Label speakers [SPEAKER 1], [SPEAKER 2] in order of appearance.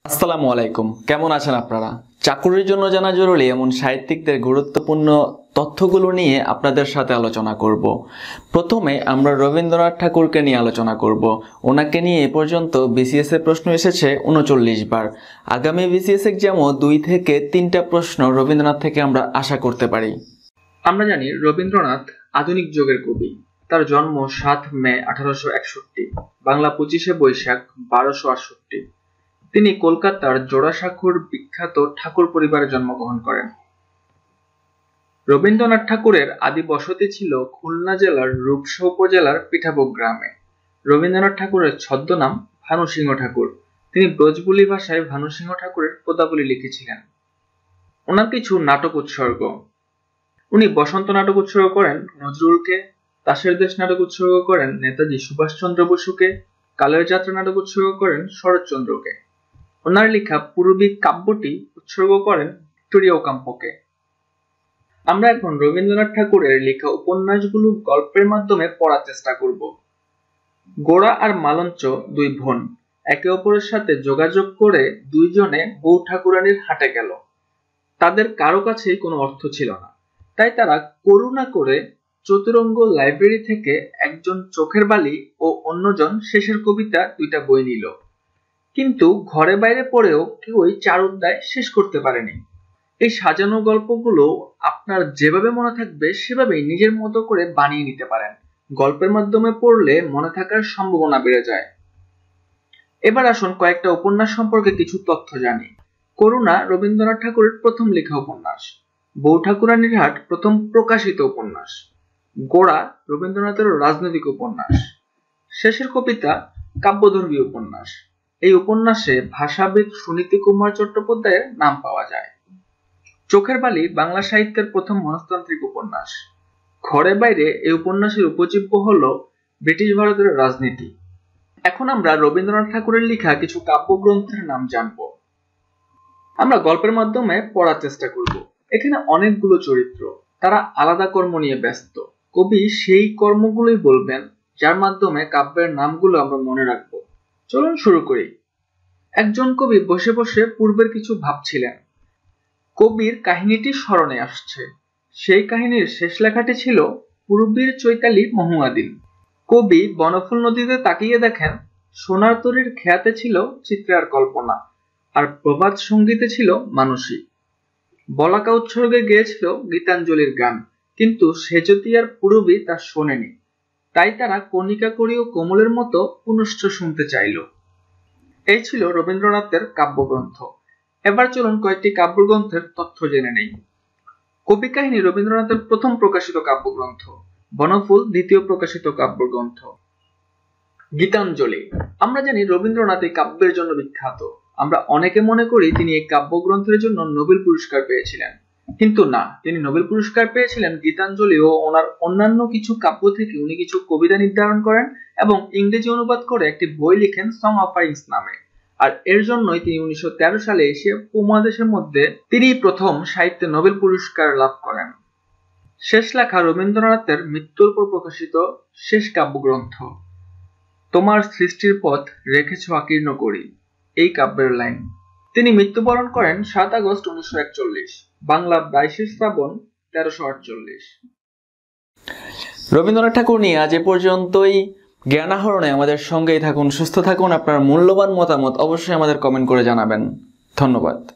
[SPEAKER 1] আসসালামু আলাইকুম, কেমন আছেন আপনারা? চাকুরির জন্য জানা জরুরি এমন সাহিত্যিকদের গুরুত্বপূর্ণ তথ্যগুলো নিয়ে আপনাদের সাথে আলোচনা করব। প্রথমে আমরা রবীন্দ্রনাথ ঠাকুরকে নিয়ে আলোচনা করব। ওনাকে নিয়ে এ পর্যন্ত বিসিএস এর প্রশ্ন এসেছে 39 বার। আগামী বিসিএস এক্সামও 2 থেকে 3টা প্রশ্ন রবীন্দ্রনাথ থেকে আমরা আশা করতে পারি।
[SPEAKER 2] আমরা জানি রবীন্দ্রনাথ আধুনিক যুগের কবি। তার জন্ম 7 মে 1861, বাংলা 25শে বৈশাখ 1268। তিনি কলকাতার জোড়াসাঁকোর বিখ্যাত ঠাকুর পরিবারে জন্মগ্রহণ করেন। রবীন্দ্রনাথ ঠাকুরের আদি বসতি ছিল খুলনা জেলার রূপসা উপজেলার পিঠাভোগ গ্রামে। রবীন্দ্রনাথ ঠাকুরের ছদ্মনাম ভানুসিংহ ঠাকুর। তিনি ব্রজবুলি ভাষায় ভানুসিংহ ঠাকুরের পদাবলী লিখেছিলেন। ওনার কিছু নাটক উৎসর্গ: উনি বসন্ত নাটক উৎসর্গ করেন নজরুলকে, তাসের দেশ নাটক উৎসর্গ করেন নেতাজি সুভাষচন্দ্র বসুকে, কালের যাত্রা নাটক উৎসর্গ করেন শরৎচন্দ্রকে। ওনার লেখা পূরবী কাব্যটি উৎসর্গ করেন ভিক্টোরিয়া ওকাম্পোকে। আমরা এখন রবীন্দ্রনাথ ঠাকুরের লেখা উপন্যাসগুলো গল্পের মাধ্যমে পড়ার চেষ্টা করব। গোরা আর মালঞ্চ দুই বোন একে অপরের সাথে যোগাযোগ করে দুইজনে বউ ঠাকুরানীর হাটে গেল। তাদের কারো কাছেই কোনো অর্থ ছিল না, তাই তারা করুণা করে চতুরঙ্গ লাইব্রেরি থেকে একজন চোখের বালি ও অন্যজন শেষের কবিতা 2টা বই নিল। কিন্তু ঘরে বাইরে পড়েও কেউই 4 অধ্যায় শেষ করতে পারেনি। এই সাজানো গল্পগুলো আপনার যেভাবে মনে থাকবে সেভাবেই নিজের মতো করে বানিয়ে নিতে পারেন। গল্পের মাধ্যমে পড়লে মনে থাকার সম্ভাবনা বেড়ে যায়। এবার আসুন কয়েকটা উপন্যাস সম্পর্কে কিছু তথ্য জানি। করুণা রবীন্দ্রনাথ ঠাকুরের প্রথম লেখা উপন্যাস। বউ ঠাকুরানীর হাট প্রথম প্রকাশিত উপন্যাস। গোরা রবীন্দ্রনাথের রাজনৈতিক উপন্যাস। শেষের কবিতা কাব্যধর্মী উপন্যাস। এই উপন্যাসে ভাষাবিদ সুনীতি কুমার চট্টোপাধ্যায়ের নাম পাওয়া যায়। চোখের বালি বাংলা সাহিত্যের প্রথম মনস্তান্ত্রিক উপন্যাস। ঘরে বাইরে এই উপন্যাসের উপজীব্য হল ব্রিটিশ ভারতের রাজনীতি। এখন আমরা রবীন্দ্রনাথ ঠাকুরের লেখা কিছু কাব্যগ্রন্থের নাম জানব। আমরা গল্পের মাধ্যমে পড়ার চেষ্টা করব। এখানে অনেকগুলো চরিত্র, তারা আলাদা কর্ম নিয়ে ব্যস্ত। কবি সেই কর্মগুলোই বলবেন যার মাধ্যমে কাব্যের নামগুলো আমরা মনে রাখব। চলুন শুরু করি। একজন কবি বসে বসে পূর্বের কিছু ভাবছিলেন। কবির কাহিনীটি স্মরণে আসছে। সেই কাহিনীর শেষ লেখাটি ছিল পূর্বীর চৈতালি মহুয়াদিন। কবি বনফুল নদীতে তাকিয়ে দেখেন সোনার তরীর খেয়াতে ছিল চিত্রার কল্পনা, আর প্রভাত সঙ্গীতে ছিল মানসী। বলাকা উৎসর্গে গেয়েছিল গীতাঞ্জলির গান, কিন্তু সেজতি আর পূরবী তা শোনেনি। তাই তারা কণিকা করি ও কোমলের মতো পুনশ্চ শুনতে চাইল। এই ছিল রবীন্দ্রনাথের কাব্যগ্রন্থ। এবার চলুন কয়েকটি কাব্যগ্রন্থের তথ্য জেনে নেই। কবি কাহিনী রবীন্দ্রনাথের প্রথম প্রকাশিত কাব্যগ্রন্থ। বনফুল দ্বিতীয় প্রকাশিত কাব্যগ্রন্থ। গীতাঞ্জলি। আমরা জানি রবীন্দ্রনাথ এই কাব্যের জন্য বিখ্যাত। আমরা অনেকে মনে করি তিনি এই কাব্যগ্রন্থের জন্য নোবেল পুরস্কার পেয়েছিলেন, কিন্তু না, তিনি নোবেল পুরস্কার পেয়েছিলেন গীতাঞ্জলি ও ওনার অন্যান্য কিছু কাব্য থেকে উনি কিছু কবিতা নির্ধারণ করেন এবং ইংরেজি অনুবাদ করে একটি বই লিখেন সং অফারিংস নামে। আর এর জন্যই তিনি 1913 সালে এশিয়া উপমহাদেশের মধ্যে তিনি প্রথম সাহিত্যে নোবেল পুরস্কার লাভ করেন। শেষ লেখা রবীন্দ্রনাথের মৃত্যুর পর প্রকাশিত শেষ কাব্যগ্রন্থ। তোমার সৃষ্টির পথ রেখেছ আকীর্ণ করি, এই কাব্যের লাইন। তিনি মৃত্যুবরণ করেন 7 আগস্ট 1941, বাংলা 22শে শ্রাবণ 1348।
[SPEAKER 1] রবীন্দ্রনাথ ঠাকুর নিয়ে আজ এ পর্যন্তই। জ্ঞান আহরণে আমাদের সঙ্গেই থাকুন, সুস্থ থাকুন। আপনার মূল্যবান মতামত অবশ্যই আমাদের কমেন্ট করে জানাবেন। ধন্যবাদ।